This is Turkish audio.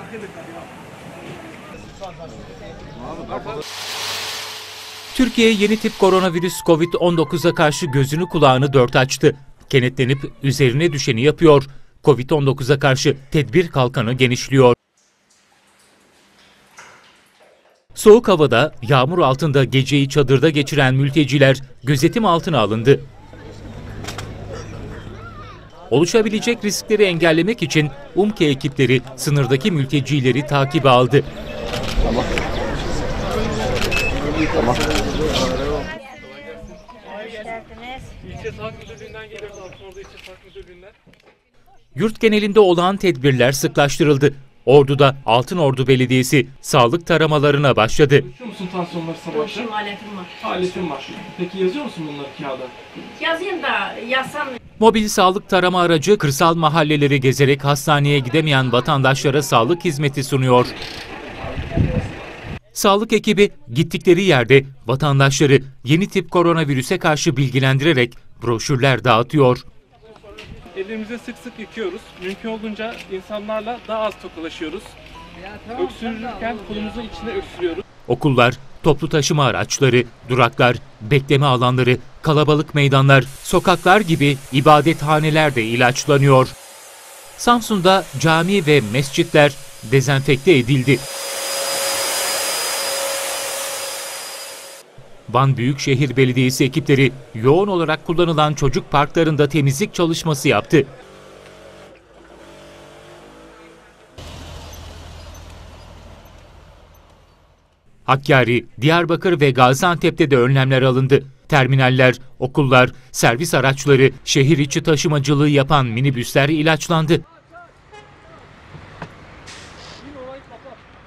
Türkiye yeni tip koronavirüs Covid-19'a karşı gözünü kulağını dört açtı. Kenetlenip üzerine düşeni yapıyor. Covid-19'a karşı tedbir kalkanı genişliyor. Soğuk havada, yağmur altında geceyi çadırda geçiren mülteciler gözetim altına alındı. Oluşabilecek riskleri engellemek için UMKE ekipleri sınırdaki mültecileri takibe aldı. Tamam. Yurt genelinde olağan tedbirler sıklaştırıldı. Ordu'da Altınordu Belediyesi sağlık taramalarına başladı. Yazıyor musun tansiyonları sabahta? Aletim var. Aletim var. Peki yazıyor musun bunları kağıda? Yazayım da yazsam. Mobil sağlık tarama aracı kırsal mahalleleri gezerek hastaneye gidemeyen vatandaşlara sağlık hizmeti sunuyor. Sağlık ekibi gittikleri yerde vatandaşları yeni tip koronavirüse karşı bilgilendirerek broşürler dağıtıyor. Ellerimizi sık sık yıkıyoruz. Mümkün olduğunca insanlarla daha az tokalaşıyoruz. Öksürürken kolumuzun içine öksürüyoruz. Okullar, toplu taşıma araçları, duraklar, bekleme alanları, kalabalık meydanlar, sokaklar gibi ibadethaneler de ilaçlanıyor. Samsun'da cami ve mescitler dezenfekte edildi. Van Büyükşehir Belediyesi ekipleri yoğun olarak kullanılan çocuk parklarında temizlik çalışması yaptı. Hakkari, Diyarbakır ve Gaziantep'te de önlemler alındı. Terminaller, okullar, servis araçları, şehir içi taşımacılığı yapan minibüsler ilaçlandı.